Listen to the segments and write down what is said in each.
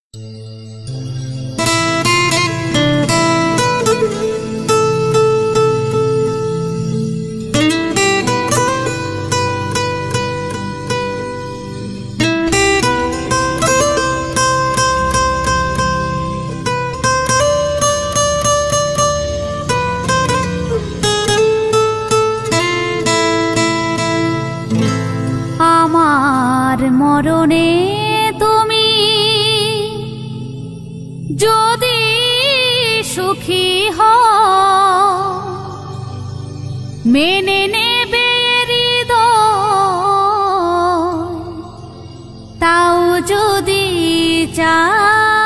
মরণে তুমি যদি সুখী হও মেনে নেবে হৃদয় তাও যদি চাও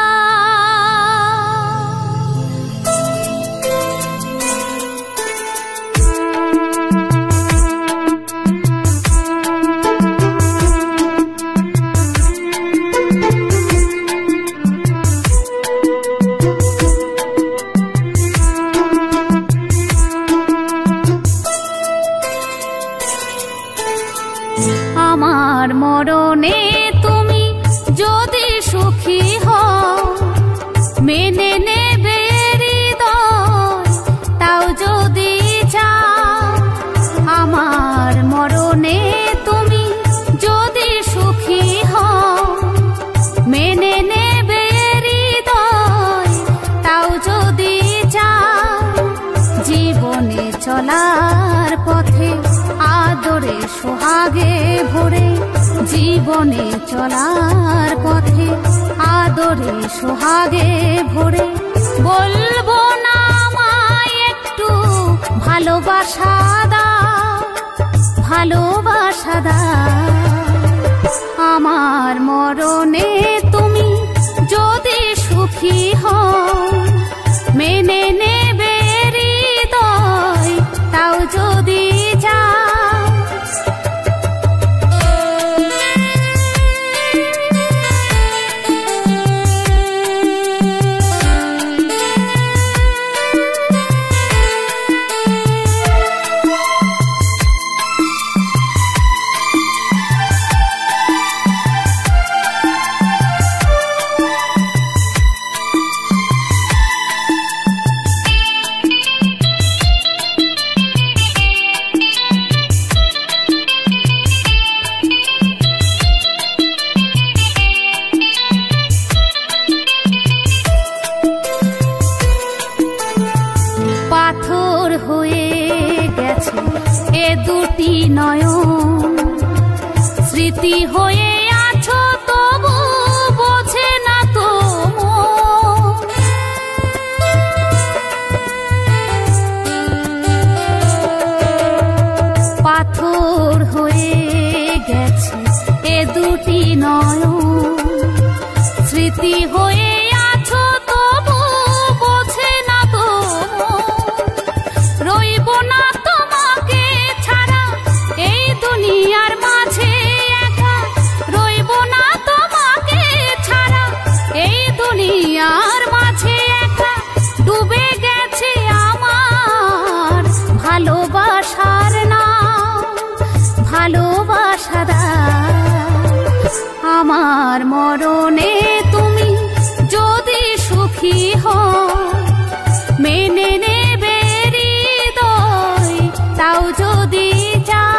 আমার মরণে তুমি যদি সুখী হও মেনে নেবে হৃদয় তাও যদি চাও আমার মরণে তুমি যদি সুখী হও মেনে নেবে হৃদয় তাও যদি চাও জীবনে চলার পথে আদরে সোহাগে ভরে জীবনে চলার পথে আদরে সোহাগে ভরে বলবো না আমায় একটু ভালোবাসা দাও ভালোবাসা দাও আমার মরণে তুমি যদি সুখী হও মেনে নেবে হৃদয় তাও যদি চাও পাথর হয়ে গেছে এ দুটি নয়ন স্মৃতি হয়ে আছো তবু বোঝে না তো পাথর হয়ে গেছে এ দুটি নয়ন স্মৃতি হয়ে আছো তবু বোঝে না তো রইব না তোমাকে ছাড়া এই দুনিয়ার মাঝে একা রইব না তোমাকে ছাড়া এই দুনিয়ার মাঝে একা ডুবে গেছে আমার ভালোবাসার নাম ভালোবাসা দাও আমার মরণে তুমি যদি সুখী হও মেনে নেবে হৃদয় তাও যদি চাও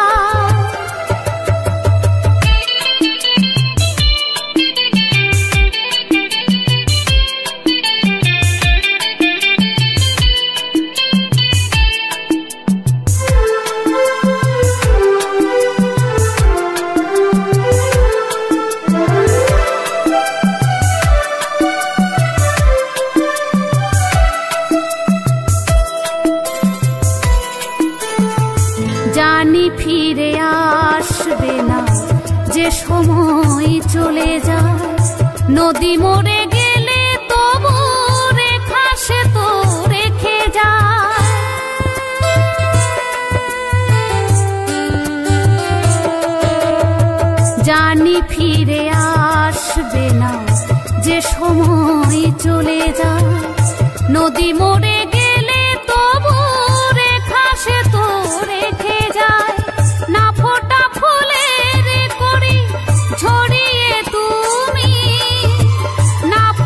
জানি ফিরে আসবে না যে সময় চলে যায় নদী মরে গেলে তবু রেখা সে তো রেখে যায় জানি ফিরে আসবে না যে সময় চলে যায় নদী মরে গেলে তবু রেখা সে তো রেখে যায় না ফোটা ফুলের করি ছড়িয়ে তুমি না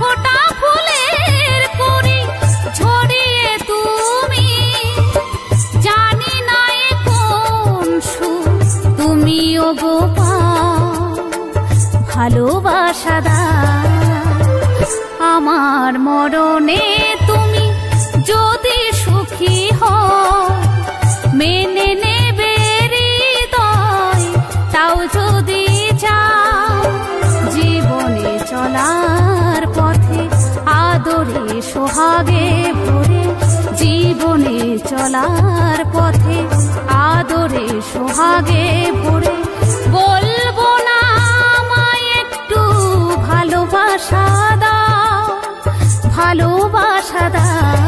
ভালোবাসা দাও। আমার মরণে তুমি যদি সুখী হও, মেনে নেবে হৃদয় তাও যদি চাও। জীবনে চলার পথে আদরে সোহাগে ভরে, জীবনে চলার পথে আদরে সোহাগে ভরে, বলবো না আমায় একটু ভালোবাসা দাও, ভালোবাসা দাও।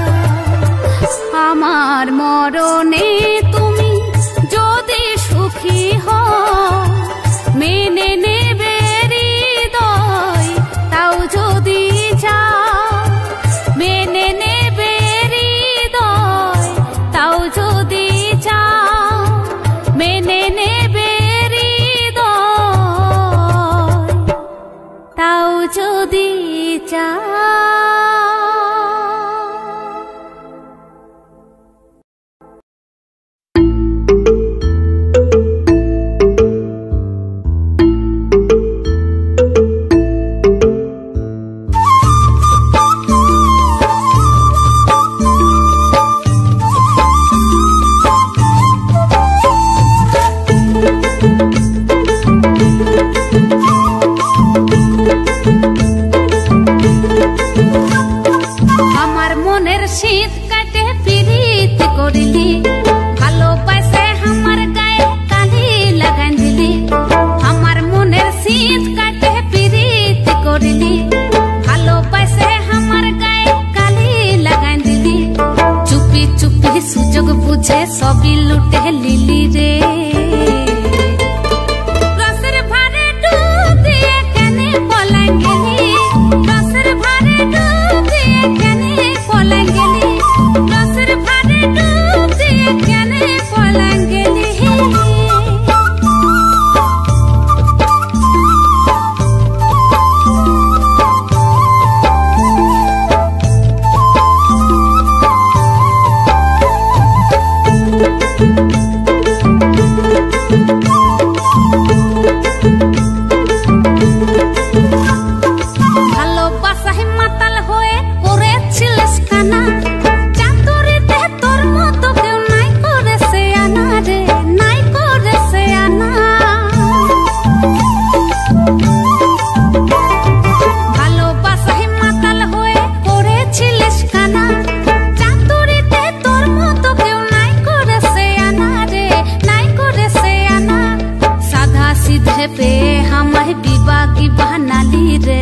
আমার মরণে তুমি যদি সুখী হও, মেনে নেবে হৃদয় তাও যদি চাও। মেনে নেবে হৃদয় তাও যদি চাও, মেনে নেবে হৃদয় তাও যদি চাও। আমার মনের শীত কাটে পিরিত করিলি, ভালোবাসে আমার গায়ে কালি লাগাই দিলি। আমার মনের শীত কাটে পিরিত করিলি, ভালোবাসে আমার গায়ে কালি লাগাই দিলি। চুপি চুপি সুযোগ বুঝে সবই লুটে লিলি রে। রসের ভারে ডুব দিয়ে কেনে পলাই গেলি, রসের ভারে ডুব দিয়ে কেনে পলাই গেলি, রসের ভারে ডুব দিয়ে কেনে পলাই গেলি। ভালোবাসায় মাতাল হয়ে করেছিলিস খানা, চাতুরিতে তোর মতো কেউ নাই করেছে আনা রে, নাই করেছে আনা। ভালোবাসায় মাতাল হয়ে করেছিলিস খানা, চাতুরিতে তোর মতো কেউ নাই করেছে আনা রে, নাই করেছে আনা। সাদা সিধে পেয়ে আমায় বিবাহ কি বানালি রে।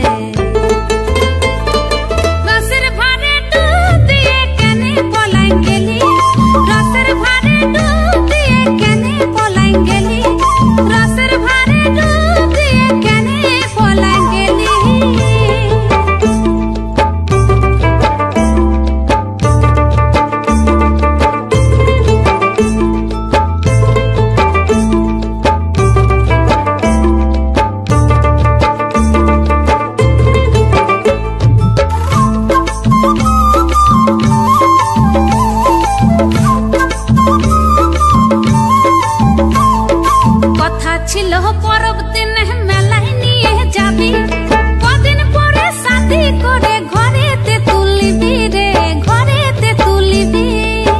রসের ভারে ডুব দিয়ে কেনে পলাই গেলি, রসের ভারে ডুব দিয়ে কেনে পলাই গেলি, রসের ভারে ডুব দিয়ে কেনে পলাই গেলি। কথা ছিল পরব দিনে মেলায় নিয়ে যাবি, কদিন পরে শাদি করে ঘরেতে তুলিবি রে, ঘরেতে তুলিবি।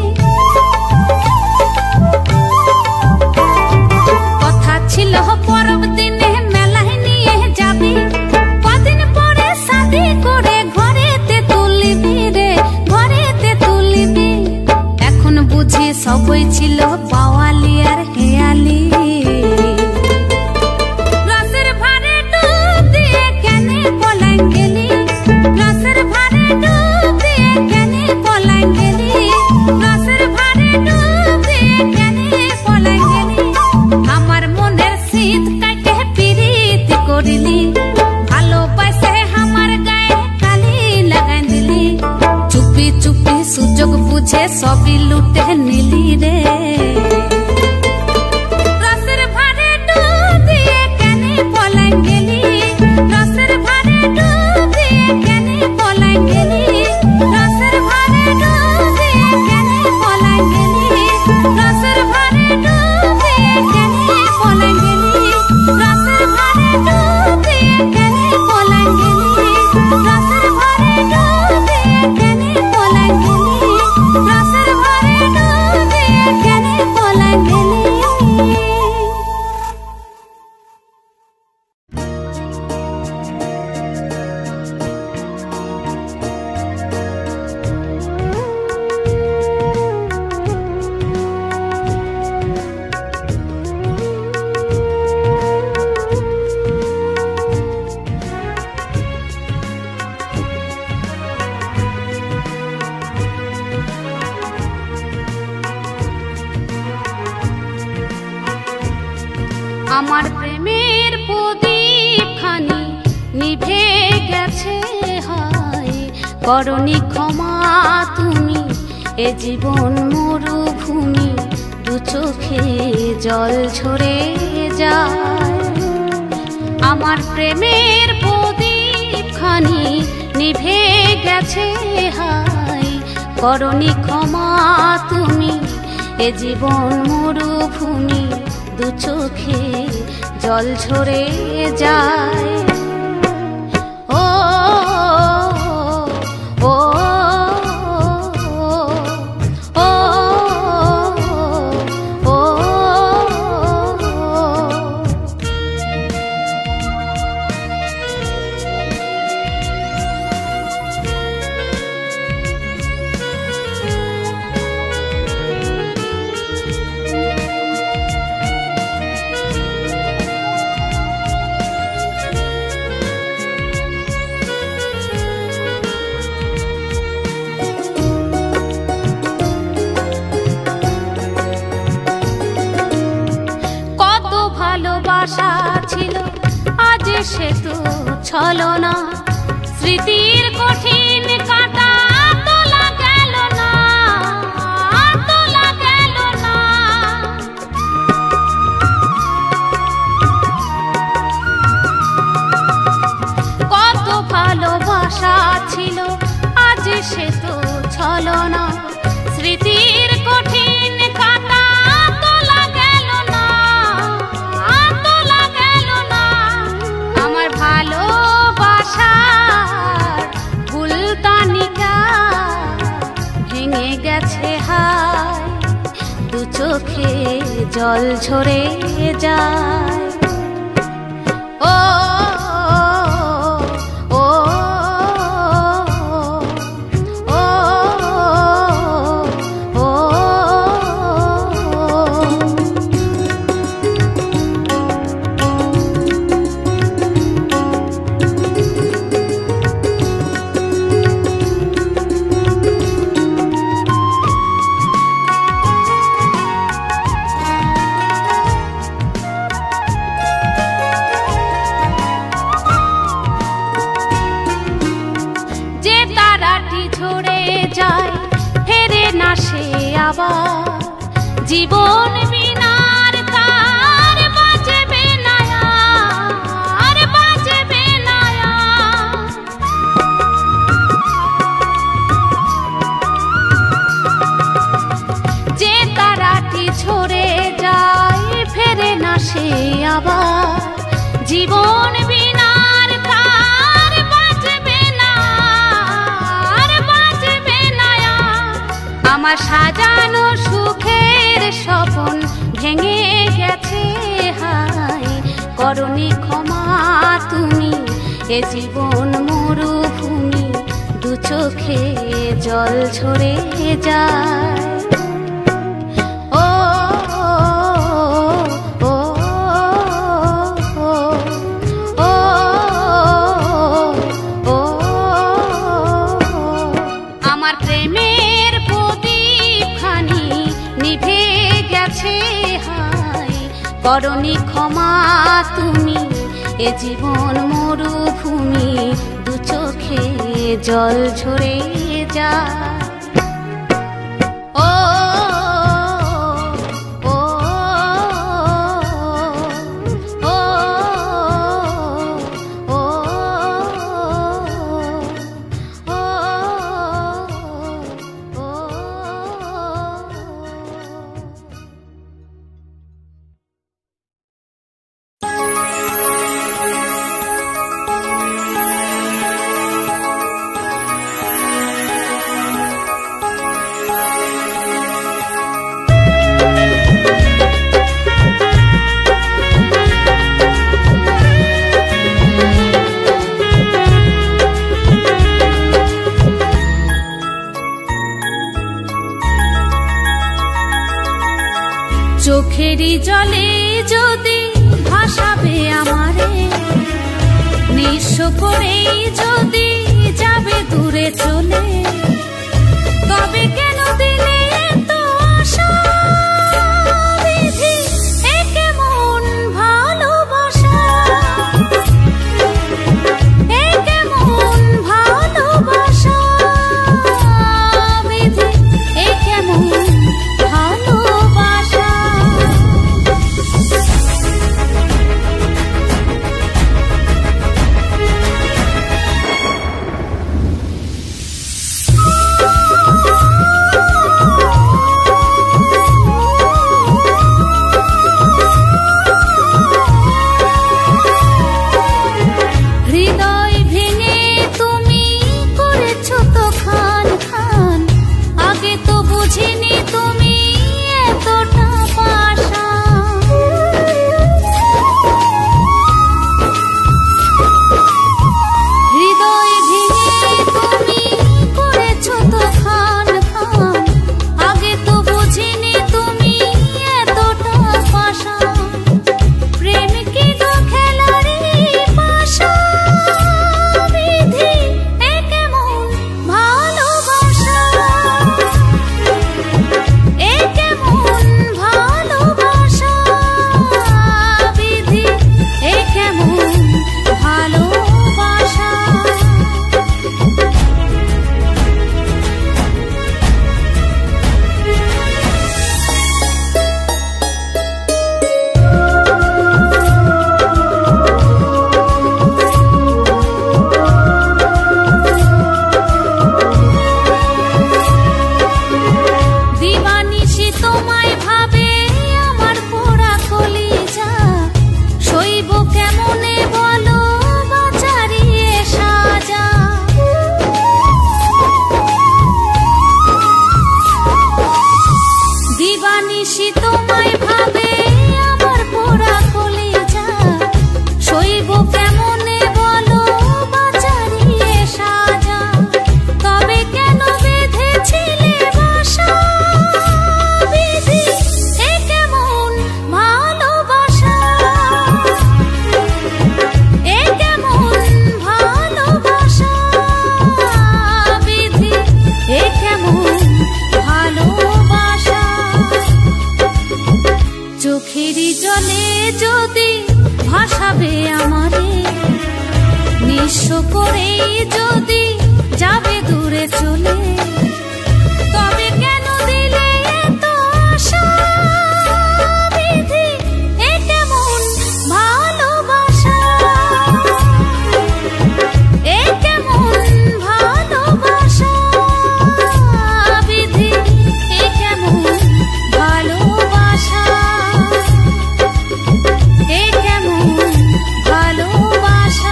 কথা ছিল পরব দিনে মেলায় নিয়ে যাবি, কদিন পরে শাদি করে ঘরেতে তুলিবি রে, ঘরেতে তুলিবি। এখন বুঝি সবই ছিল পাওয়ালি আর হেয়ালি। রসের ভারে ডুব দিয়ে কেনে পলাই গেলি, রসের ভারে ডুব দিয়ে কেনে পলাই গেলি, রসের ভারে ডুব দিয়ে কেনে পলাই গেলি। আমার মনের শীত কাটে পিরিত করিলি, ভালোবাসে আমার গায়ে কালি লাগাই দিলি। চুপি চুপি সুযোগ বুঝে সবই লুটে নিলি রে। রসের ভারে ডুব দিয়ে কেনে পলাই গেলি, রসের ভারে ডুব দিয়ে কেনে পলাই গেলি, রসের ভারে ডুব দিয়ে কেনে পলাই গেলি, রসের ভারে ডুব দিয়ে কেনে পলাই গেলি, রসের ভারে ডুব দিয়ে কেনে আমার প্রেমের প্রদীপ খানি নিভে গেছে হায়, করনি ক্ষমা তুমি এ জীবন মরুভূমি, দু চোখে জল ঝরে যায়। আমার প্রেমের প্রদীপ খানি নিভে গেছে হায়, করনি ক্ষমা তুমি এ জীবন মরুভূমি, দু চোখে জল ঝরে যায়। ও ও ও ও ভালোবাসা ছিল আজ সে তো ছলনা, স্মৃতির কঠিন কাঁটা তোলা গেল না, তোলা গেল না। কত ভালোবাসা ছিল আজ সে তো ছলনা, স্মৃতির কঠিন কাঁটা তোলা গেল না, তোলা গেল না। আমার ভালোবাসার ফুলদানিটা ভেঙে গেছে হায়, দু চোখে জল ঝরে যায়। ও ও ও ও ঝরে যায় ফেরে না সে আবার, জীবন বিনার তার বাঁচবে না আর, বাঁচবে না। যে তারাটি ঝরে যায় ফেরে না সে আবার, জীবন বিনার তার বাঁচবে না, আমার সাজানো সুখের স্বপন ভেঙে গেছে হায়, করনি ক্ষমা তুমি এ জীবন মরুভূমি, দু চোখে জল ঝরে যায়। ও ও ও ও আমার প্রেমের প্রদীপ খানি নিভে গেছে হায়, করনি ক্ষমা তুমি এ জীবন মরুভূমি, দু চোখে জল ঝরে যায়। ও ও ও ও চোখেরই জলে যদি ভাসাবে আমারে, নিঃস্ব করেই যদি যাবে দূরে চলে, তবে কেন দিলে এত আশা বিধি, এ কেমন ভালো করেই যদি যাবে দূরে চলে, তবে কেন দিলে এত আশা বিধি, এ কেমন ভালোবাসা, এ কেমন ভালোবাসা বিধি, এ কেমন ভালোবাসা, এ কেমন ভালোবাসা,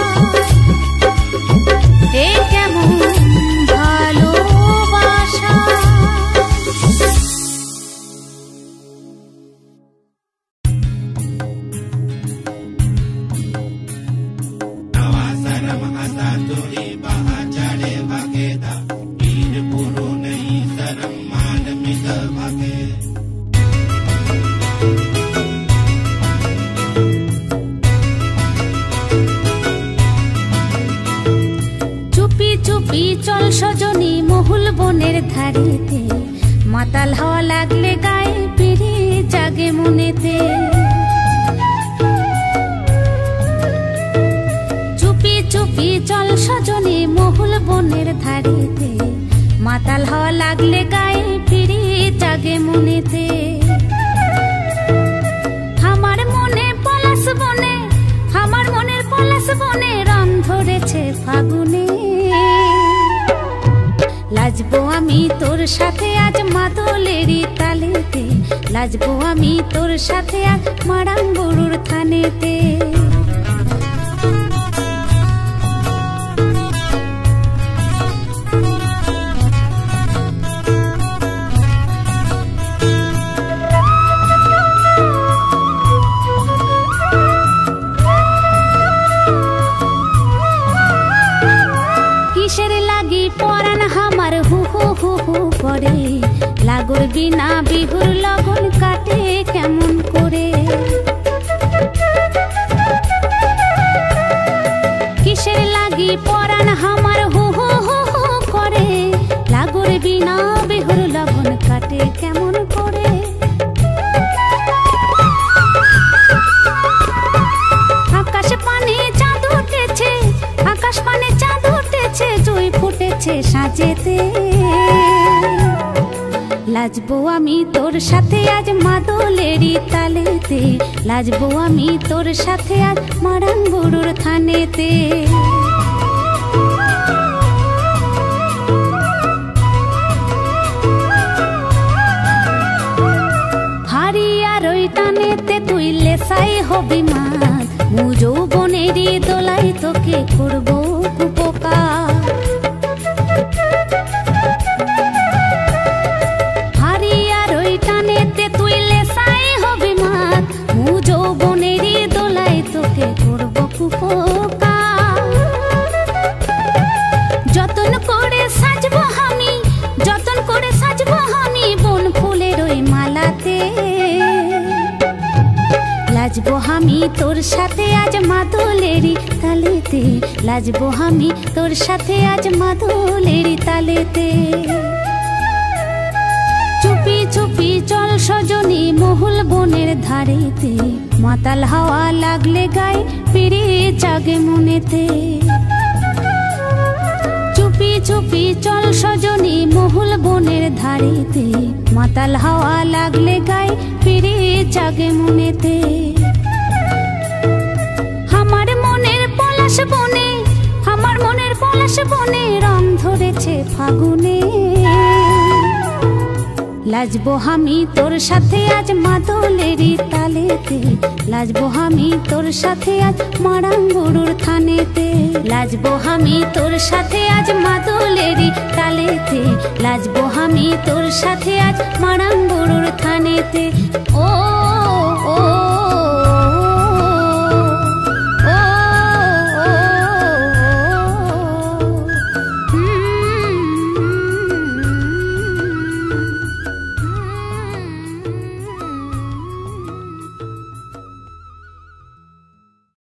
এ কেমন ভালোবাসা। চুপি চুপি চল সজনী মহুল বনের ধারেতে, মাতাল হাওয়া লাগলে গায়ে পিড়ি জাগে মনেতে। চুপি চুপি চল সজনী মহুল বনের ধারেতে, মাতাল হাওয়া লাগলে গায়ে পিড়ি জাগে মনেতে। আমার মনে পলাশ বনে, আমার মনের পলাশ বনে রং ধরেছে ফাগুনে। লাজবো আমি তোর সাথে আজ মাদলেরই তালেতে, লাজবো আমি তোর সাথে আজ মারাং গরুর থানেতে। কিসের লাগি পরাণ হামার হু হু হু হু করে, লাগর বিনা বিহুর লগন কাটে কেমন করে। কিসের লাগি পরাণ হামার হু হু হু হু করে, লাগর বিনা বিহুর লগন কাটে কেমন করে। আকাশ পানে চাঁদ উঠেছে, আকাশ পানে চাঁদ উঠেছে, জুই ফুটেছে সাজেতে। লাজবো আমি তোর সাথে আজ মাদলেরই তালেতে, লাজবো আমি তোর সাথে আজ মারাং গরুর থানেতে। হারিয়ার ওই টানেতে তুই লেসাই হবি মাছ, মু যৌবনেরই দোলাই তোকে করবো উপকার। হারিয়ার ওই টানেতে তুই লেসাই হবি মাছ, মু যৌবনেরই দোলাই তোকে করবো উপকার। যতন করে সাজবো আমি, যতন করে সাজবো আমি বন ফুলের ওই মালাতে। লাজবো আমি তোর সাথে আজ মাদলেরই তালেতে, লাজবো আমি তোর সাথে আজ মাদলেরই তালেতে। চুপি চুপি চল সজনী মহুল বনের ধারেতে, মাতাল হাওয়া লাগলে গায়ে পিড়ি জাগে মনেতে। চুপি চুপি চল সজনী মহুল বনের ধারেতে, মাতাল হাওয়া লাগলে গায়ে পিড়ি জাগে মনেতে। আমার মনের পলাশ বনে, আমার মনের পলাশ বনে রং ধরেছে ফাগুনে। লাজবো আমি তোর সাথে আজ মাদলেরই তালেতে, লাজবো আমি তোর সাথে আজ মারাং গরুর থানেতে। লাজবো আমি তোর সাথে আজ মাদলেরই তালেতে, লাজবো আমি তোর সাথে আজ মারাং গরুর থানেতে। ও ও